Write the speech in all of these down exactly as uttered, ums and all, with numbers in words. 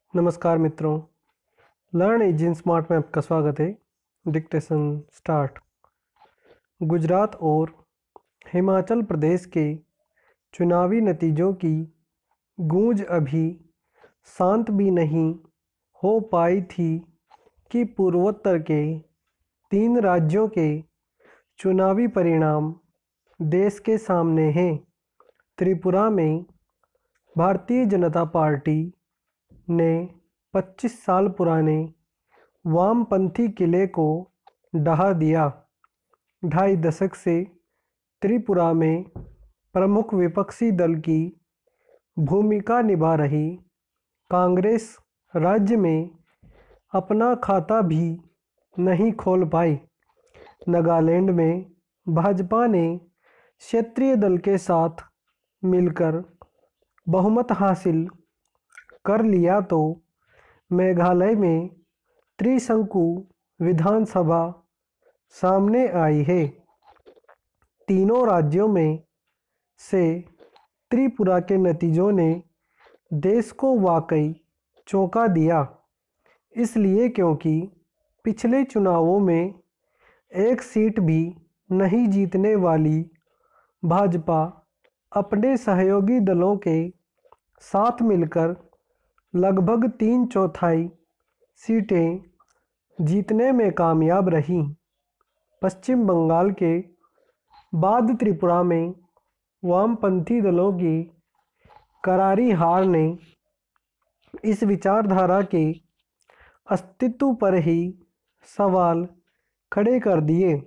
नमस्कार मित्रों, learn easy and smart में आपका स्वागत है। Dictation start. गुजरात और हिमाचल प्रदेश के चुनावी नतीजों की गूंज अभी शांत भी नहीं हो पाई थी कि पूर्वोत्तर के तीन राज्यों के चुनावी परिणाम देश के सामने हैं। त्रिपुरा में भारतीय जनता पार्टी ने पच्चीस साल पुराने वामपंथी किले को ढहा दिया। ढाई दशक से त्रिपुरा में प्रमुख विपक्षी दल की भूमिका निभा रही कांग्रेस राज्य में अपना खाता भी नहीं खोल पाई। नागालैंड में भाजपा ने क्षेत्रीय दल के साथ मिलकर बहुमत हासिल कर लिया तो मेघालय में त्रिशंकु विधानसभा सामने आई है। तीनों राज्यों में से त्रिपुरा के नतीजों ने देश को वाकई चौंका दिया, इसलिए क्योंकि पिछले चुनावों में एक सीट भी नहीं जीतने वाली भाजपा अपने सहयोगी दलों के साथ मिलकर लगभग तीन चौथाई सीटें जीतने में कामयाब रही। पश्चिम बंगाल के बाद त्रिपुरा में वामपंथी दलों की करारी हार ने इस विचारधारा के अस्तित्व पर ही सवाल खड़े कर दिए,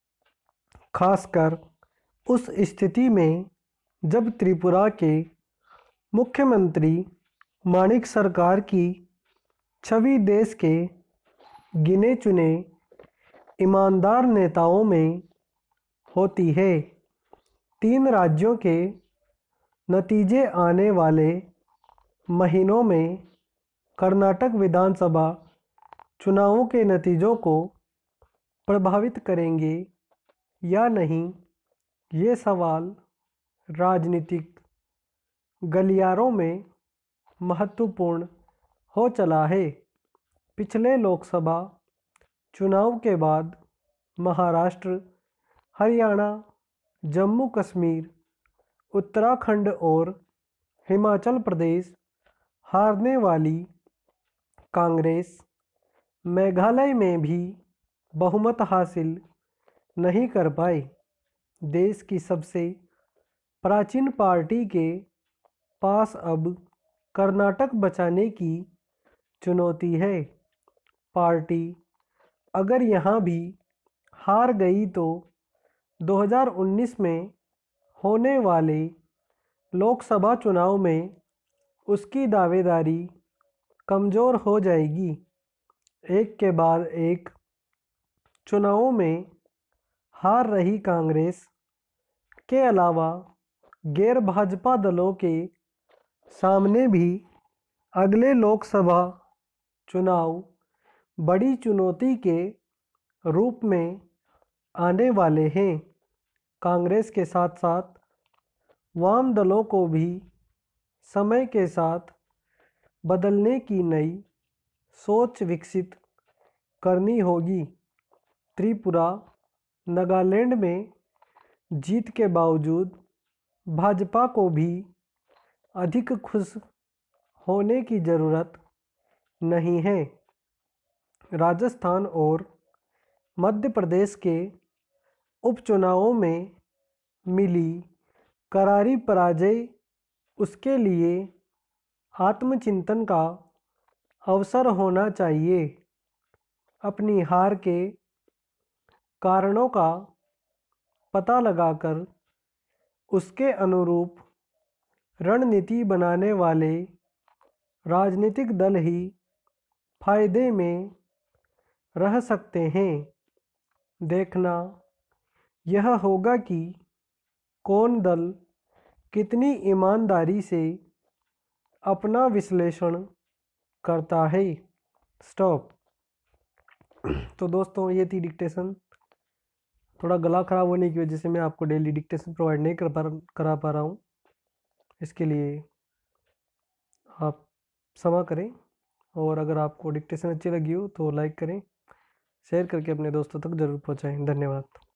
खासकर उस स्थिति में जब त्रिपुरा के मुख्यमंत्री माणिक सरकार की छवि देश के गिने चुने ईमानदार नेताओं में होती है। तीन राज्यों के नतीजे आने वाले महीनों में कर्नाटक विधानसभा चुनावों के नतीजों को प्रभावित करेंगे या नहीं, ये सवाल राजनीतिक गलियारों में महत्वपूर्ण हो चला है। पिछले लोकसभा चुनाव के बाद महाराष्ट्र, हरियाणा, जम्मू कश्मीर, उत्तराखंड और हिमाचल प्रदेश हारने वाली कांग्रेस मेघालय में भी बहुमत हासिल नहीं कर पाई। देश की सबसे प्राचीन पार्टी के पास अब कर्नाटक बचाने की चुनौती है। पार्टी अगर यहाँ भी हार गई तो दो हज़ार उन्नीस में होने वाले लोकसभा चुनाव में उसकी दावेदारी कमज़ोर हो जाएगी। एक के बाद एक चुनावों में हार रही कांग्रेस के अलावा गैर भाजपा दलों के सामने भी अगले लोकसभा चुनाव बड़ी चुनौती के रूप में आने वाले हैं। कांग्रेस के साथ साथ वाम दलों को भी समय के साथ बदलने की नई सोच विकसित करनी होगी। त्रिपुरा, नागालैंड में जीत के बावजूद भाजपा को भी अधिक खुश होने की ज़रूरत नहीं है। राजस्थान और मध्य प्रदेश के उपचुनावों में मिली करारी पराजय उसके लिए आत्मचिंतन का अवसर होना चाहिए। अपनी हार के कारणों का पता लगाकर उसके अनुरूप रणनीति बनाने वाले राजनीतिक दल ही फायदे में रह सकते हैं। देखना यह होगा कि कौन दल कितनी ईमानदारी से अपना विश्लेषण करता है। स्टॉप। तो दोस्तों, ये थी डिक्टेशन। थोड़ा गला ख़राब होने की वजह से मैं आपको डेली डिक्टेशन प्रोवाइड नहीं कर पा करा पा रहा हूँ। इसके लिए आप क्षमा करें। और अगर आपको डिक्टेशन अच्छी लगी हो तो लाइक करें, शेयर करके अपने दोस्तों तक ज़रूर पहुँचाएँ। धन्यवाद।